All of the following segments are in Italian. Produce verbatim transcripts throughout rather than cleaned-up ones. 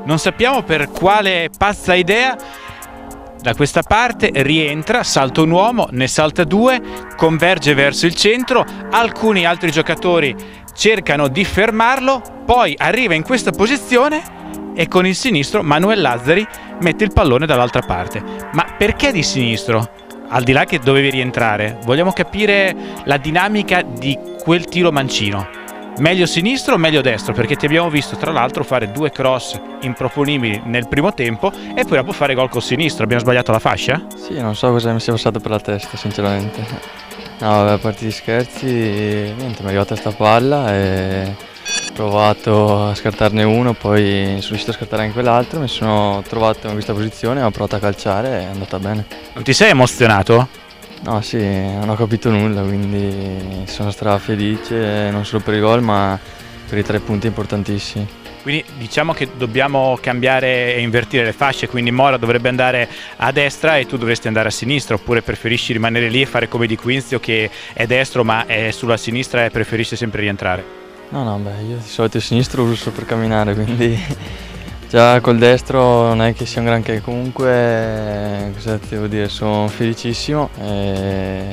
Non sappiamo per quale pazza idea da questa parte rientra, salta un uomo, ne salta due, converge verso il centro, alcuni altri giocatori cercano di fermarlo, poi arriva in questa posizione e con il sinistro Manuel Lazzari mette il pallone dall'altra parte. Ma perché di sinistro? Al di là che dovevi rientrare, vogliamo capire la dinamica di quel tiro mancino. Meglio sinistro o meglio destro? Perché ti abbiamo visto tra l'altro fare due cross improponibili nel primo tempo e poi dopo fare gol col sinistro. Abbiamo sbagliato la fascia? Sì, non so cosa mi sia passato per la testa sinceramente. No, vabbè, a parte gli scherzi, niente, mi è arrivata sta palla e ho provato a scartarne uno, poi sono riuscito a scartare anche quell'altro, mi sono trovato in questa posizione, ho provato a calciare e è andata bene. Non ti sei emozionato? No, sì, non ho capito nulla, quindi sono stra felice non solo per il gol ma per i tre punti importantissimi. Quindi diciamo che dobbiamo cambiare e invertire le fasce, quindi Mora dovrebbe andare a destra e tu dovresti andare a sinistra, oppure preferisci rimanere lì e fare come Di Quinzio che è destro ma è sulla sinistra e preferisce sempre rientrare? No, no, beh, io di solito il sinistro lo uso solo per camminare, quindi già col destro non è che sia un granché, comunque cosa ti devo dire, sono felicissimo e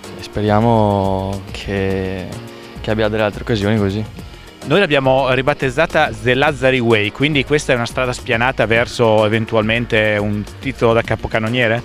speriamo che, che abbia delle altre occasioni così. Noi l'abbiamo ribattezzata The Lazzari Way, quindi questa è una strada spianata verso eventualmente un titolo da capocannoniere?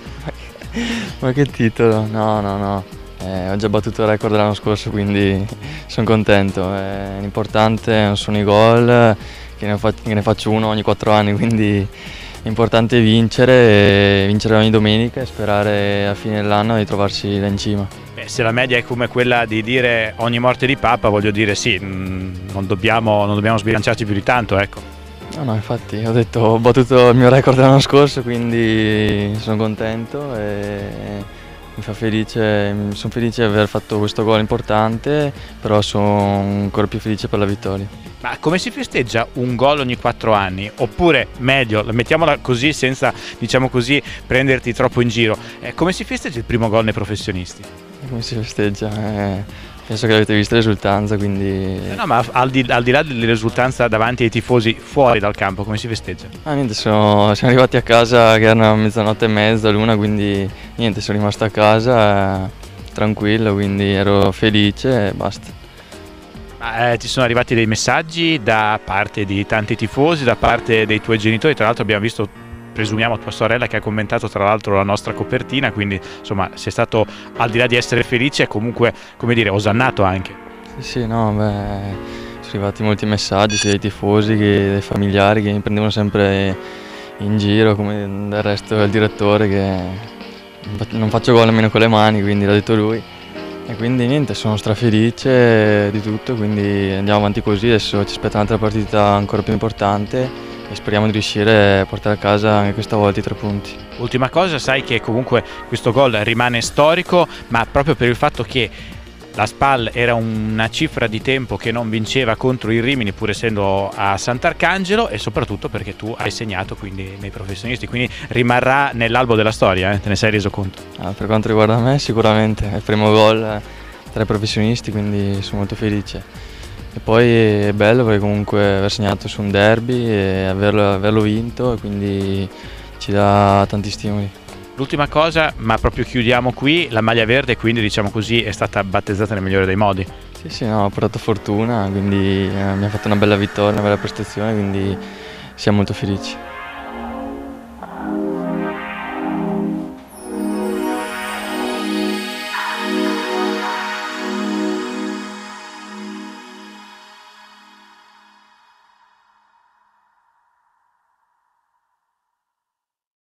Ma che titolo? No, no, no, eh, ho già battuto il record l'anno scorso, quindi sono contento, eh, l'importante non sono i gol, che ne, faccio, che ne faccio uno ogni quattro anni, quindi l'importante è vincere, e vincere ogni domenica e sperare a fine dell'anno di trovarsi là in cima. Beh, se la media è come quella di dire ogni morte di Papa, voglio dire sì, non dobbiamo, non dobbiamo sbilanciarci più di tanto, ecco. No, no, infatti ho detto, ho battuto il mio record l'anno scorso, quindi sono contento e mi fa felice, sono felice di aver fatto questo gol importante, però sono ancora più felice per la vittoria. Ma come si festeggia un gol ogni quattro anni? Oppure, meglio, mettiamola così senza, diciamo così, prenderti troppo in giro, eh, come si festeggia il primo gol nei professionisti? Come si festeggia? Eh, penso che l'avete visto l'esultanza, quindi... Eh no, ma al di, al di là dell'esultanza davanti ai tifosi fuori dal campo, come si festeggia? Ah, niente, sono, siamo arrivati a casa che erano mezzanotte e mezza, l'una, quindi niente, sono rimasto a casa eh, tranquillo, quindi ero felice e basta. Ma, eh, ti sono arrivati dei messaggi da parte di tanti tifosi, da parte dei tuoi genitori? Tra l'altro abbiamo visto, presumiamo, tua sorella che ha commentato tra l'altro la nostra copertina, quindi insomma sei stato, al di là di essere felice, comunque, come dire, osannato anche. Sì, sì, no, beh, sono arrivati molti messaggi sia dei tifosi che dei familiari che mi prendevano sempre in giro, come del resto del direttore, che non faccio gol nemmeno con le mani, quindi l'ha detto lui. E quindi niente, sono strafelice di tutto, quindi andiamo avanti così, adesso ci aspetta un'altra partita ancora più importante e speriamo di riuscire a portare a casa anche questa volta i tre punti. Ultima cosa, sai che comunque questo gol rimane storico, ma proprio per il fatto che la Spal era una cifra di tempo che non vinceva contro il Rimini pur essendo a Sant'Arcangelo, e soprattutto perché tu hai segnato quindi nei professionisti, quindi rimarrà nell'albo della storia, eh? Te ne sei reso conto? Ah, per quanto riguarda me sicuramente è il primo gol tra i professionisti, quindi sono molto felice. E poi è bello perché comunque aver segnato su un derby e averlo, averlo vinto, e quindi ci dà tanti stimoli. L'ultima cosa, ma proprio chiudiamo qui, la maglia verde quindi diciamo così è stata battezzata nel migliore dei modi. Sì, sì, no, ho portato fortuna, quindi eh, mi ha fatto una bella vittoria, una bella prestazione, quindi siamo molto felici.